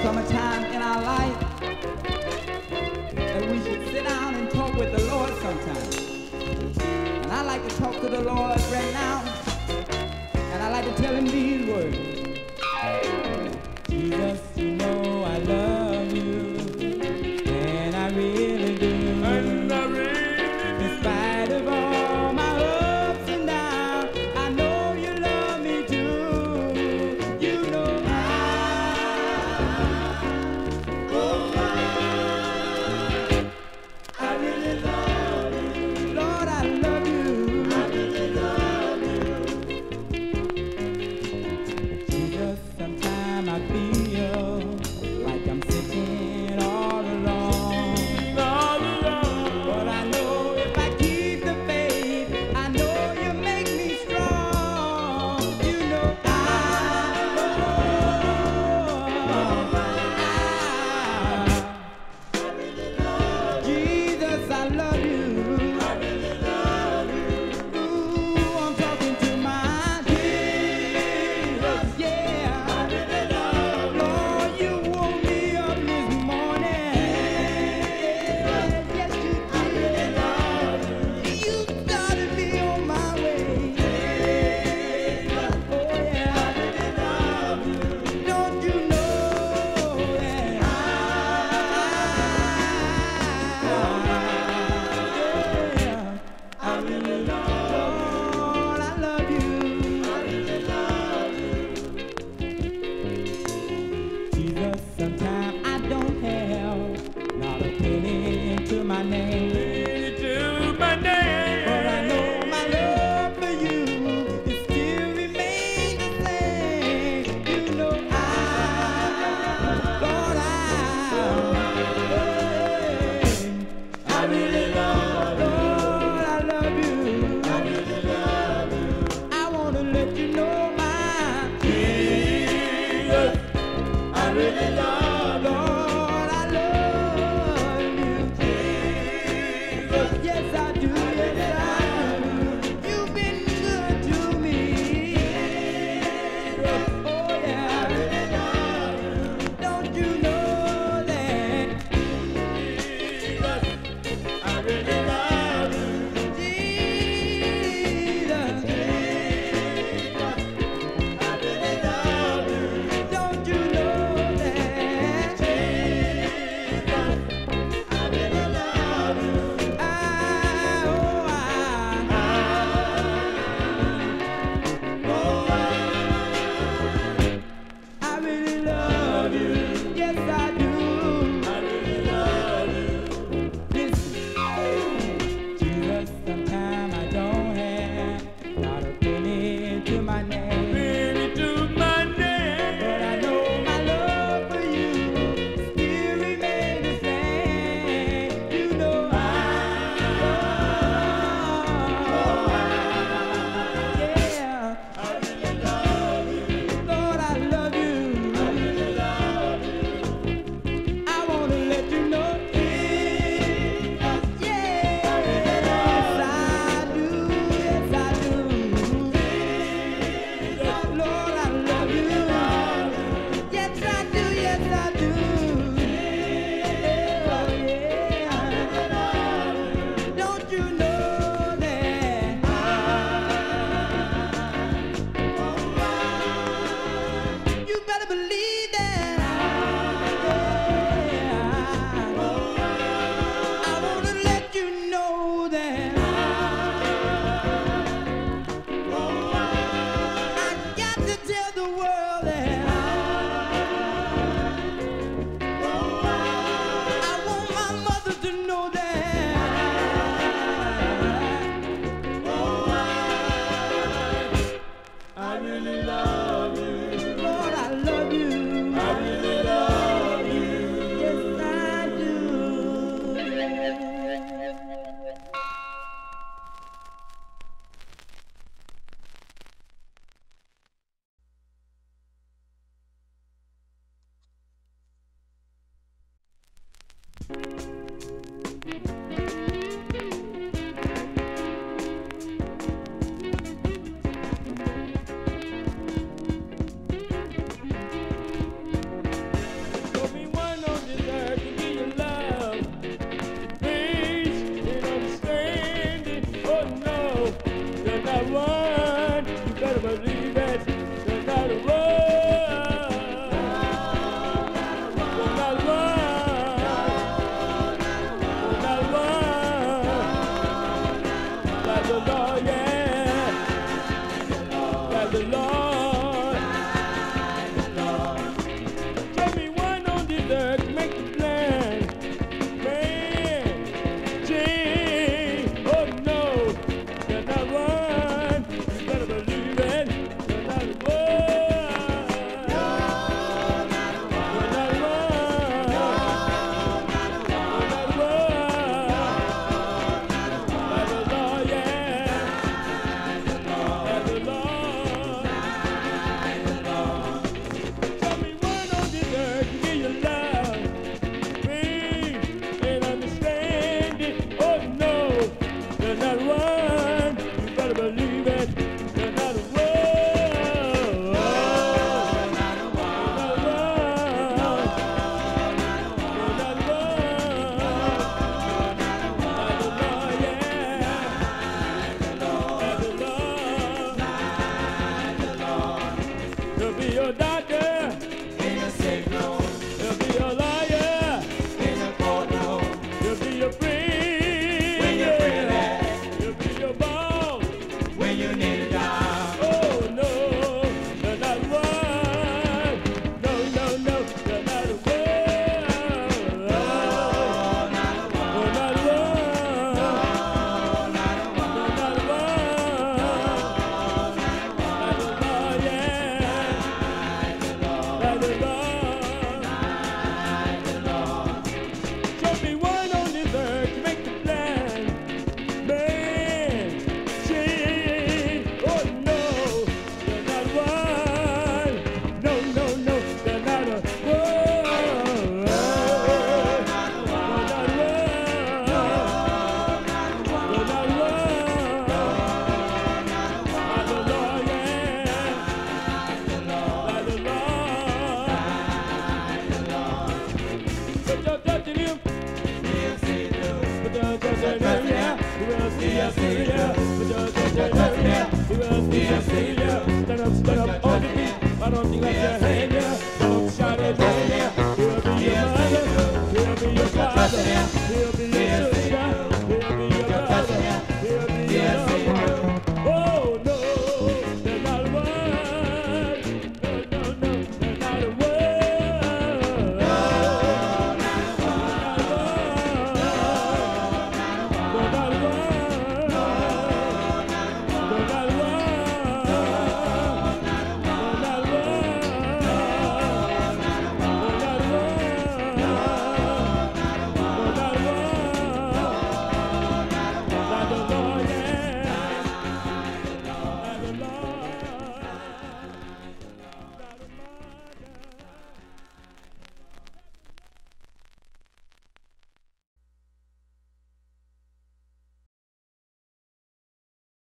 summertime in our life that we should sit down and talk with the Lord sometime. And I like to talk to the Lord right now, and I like to tell him these words. Jesus, you know I love you, and I really do. And I really do. In spite of all my ups and downs, I know you love me too. You know I really love you. Lord, I love you. I really love you. Jesus, sometimes I feel like I'm sitting all alone. But I know if I keep the faith, I know you make me strong. You know Jesus, I love you. I really love you. Ooh, I'm talking to my Jesus, yeah. I really love you. Lord, you woke me up this morning. Yes, you did. I really love you. You started me on my way. Oh, yeah. I really love you. Don't you know that I really love you. Lord, I love you. I really love you. Jesus, sometimes I don't have not a penny to my name. But I know my love for you it still remains the same. You know Lord, I really love you. Lord, I love you. I really love you. I want to let you know my Jesus. I really love you. Lord, I love you. Jesus. Yes, I do. Yes, I do. You've been good to me. Oh, yeah. I really love you. Don't you know that? Jesus. I really love you. Jesus. I really love you. Don't you know that? Jesus. I really love you. I be a Savior. Just be a Savior.